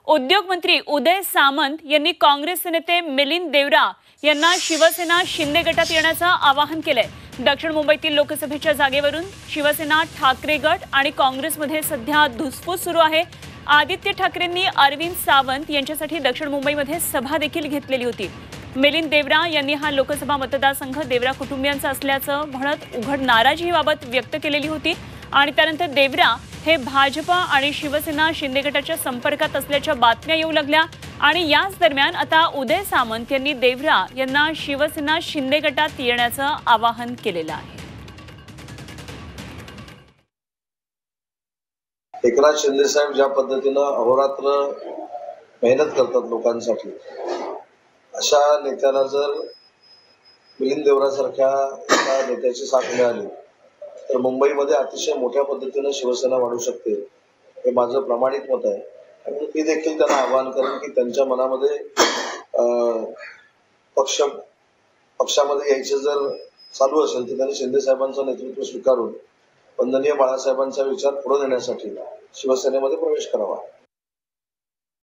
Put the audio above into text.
उद्योग मंत्री उदय सामंत यांनी काँग्रेस नेते मिलिंद देवरा यांना शिवसेना शिंदे गटात येण्याचं आवाहन केलंय। दक्षिण मुंबईतील लोकसभेच्या जागेवरून शिवसेना ठाकरे गट आणि काँग्रेसमध्ये सध्या धुसफूस सुरू आहे। आदित्य ठाकरेंनी अरविंद सावंत यांच्यासाठी दक्षिण मुंबईमध्ये सभा देखील घेतलेली होती। मिलिंद देवरा यांनी हा लोकसभा मतदारसंघ देवरा कुटुंबियांचा असल्याचं म्हणत उघड नाराजीबाबत व्यक्त केलेली होती आणि त्यानंतर देवरा हे भाजपा आणि शिवसेना शिंदे गटाच्या संपर्कात असल्याच्या बातम्या येऊ लागल्या आणि याच दरम्यान आता उदय सामंत यांनी देवरा यांना शिवसेना शिंदे गटात येण्याचं आवाहन केलेलं आहे। एकनाथ शिंदे साहेब ज्या पद्धतीने अहोरात्र मेहनत करतात लोकांसाठी, अशा नेत्यांना जर मिलिंद देवरासारख्या एका नेत्याची साथ मिळाली तर मुंबईमध्ये अतिशय मोठ्या पद्धतीने शिवसेना वाढू शकते, हे माझं प्रामाणिक मत आहे। आणि मी देखील त्यांना आवाहन करेन की त्यांच्या मनामध्ये पक्षामध्ये यायचे जर चालू असेल तर त्यांनी शिंदे साहेबांचं नेतृत्व स्वीकारून वंदनीय बाळासाहेबांचा विचार पुढे नेण्यासाठी शिवसेनेमध्ये प्रवेश करावा।